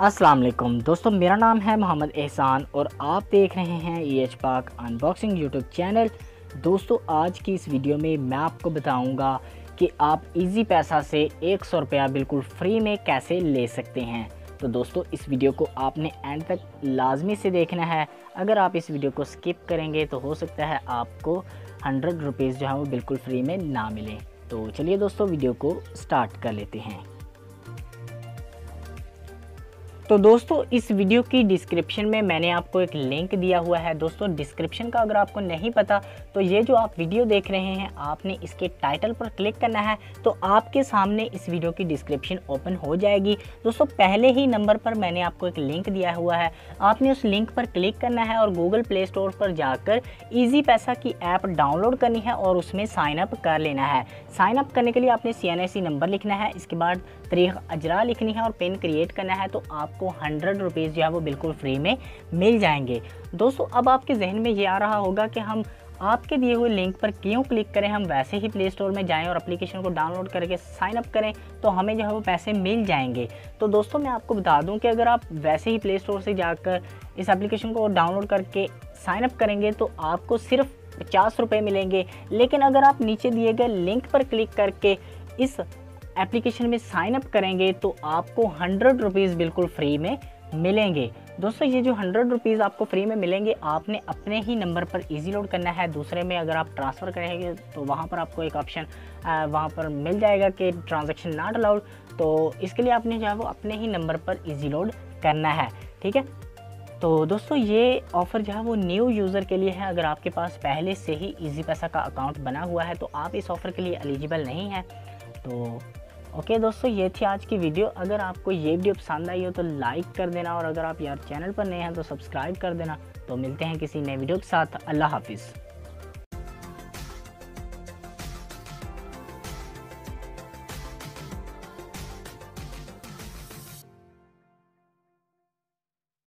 अस्सलाम वालेकुम दोस्तों, मेरा नाम है मोहम्मद एहसान और आप देख रहे हैं EH पाक अनबॉक्सिंग यूट्यूब चैनल। दोस्तों, आज की इस वीडियो में मैं आपको बताऊंगा कि आप इजी पैसा से 100 रुपया बिल्कुल फ्री में कैसे ले सकते हैं। तो दोस्तों, इस वीडियो को आपने एंड तक लाजमी से देखना है। अगर आप इस वीडियो को स्किप करेंगे तो हो सकता है आपको 100 रुपीज़ जो है वो बिल्कुल फ्री में ना मिले। तो चलिए दोस्तों, वीडियो को स्टार्ट कर लेते हैं। तो दोस्तों, इस वीडियो की डिस्क्रिप्शन में मैंने आपको एक लिंक दिया हुआ है। दोस्तों, डिस्क्रिप्शन का अगर आपको नहीं पता तो ये जो आप वीडियो देख रहे हैं, आपने इसके टाइटल पर क्लिक करना है तो आपके सामने इस वीडियो की डिस्क्रिप्शन ओपन हो जाएगी। दोस्तों, पहले ही नंबर पर मैंने आपको एक लिंक दिया हुआ है, आपने उस लिंक पर क्लिक करना है और गूगल प्ले स्टोर पर जाकर ईजी पैसा की ऐप डाउनलोड करनी है और उसमें साइन अप कर लेना है। साइन अप करने के लिए आपने CNIC नंबर लिखना है, इसके बाद तारीख अजरा लिखनी है और पिन क्रिएट करना है। तो आपको 100 रुपीज़ जो है वो बिल्कुल फ्री में मिल जाएंगे। दोस्तों, अब आपके जहन में ये आ रहा होगा कि हम आपके दिए हुए लिंक पर क्यों क्लिक करें, हम वैसे ही प्ले स्टोर में जाएं और एप्लीकेशन को डाउनलोड करके साइन अप करें तो हमें जो है वो पैसे मिल जाएंगे। तो दोस्तों, मैं आपको बता दूं कि अगर आप वैसे ही प्ले स्टोर से जाकर इस एप्लीकेशन को डाउनलोड करके साइन अप करेंगे तो आपको सिर्फ 50 रुपये मिलेंगे। लेकिन अगर आप नीचे दिए गए लिंक पर क्लिक करके इस एप्लीकेशन में साइन अप करेंगे तो आपको 100 रुपीज़ बिल्कुल फ्री में मिलेंगे। दोस्तों, ये जो 100 रुपीज़ आपको फ्री में मिलेंगे, आपने अपने ही नंबर पर इजी लोड करना है। दूसरे में अगर आप ट्रांसफ़र करेंगे तो वहाँ पर आपको एक ऑप्शन वहाँ पर मिल जाएगा कि ट्रांजैक्शन नॉट अलाउड। तो इसके लिए आपने जो है वो अपने ही नंबर पर इजी लोड करना है, ठीक है। तो दोस्तों, ये ऑफ़र जो है वो न्यू यूज़र के लिए है। अगर आपके पास पहले से ही ईजी पैसा का अकाउंट बना हुआ है तो आप इस ऑफ़र के लिए एलिजिबल नहीं हैं। तो ओके दोस्तों, ये थी आज की वीडियो। अगर आपको ये वीडियो पसंद आई हो तो लाइक कर देना और अगर आप यार चैनल पर नए हैं तो सब्सक्राइब कर देना। तो मिलते हैं किसी नए वीडियो के साथ। अल्लाह हाफिज़।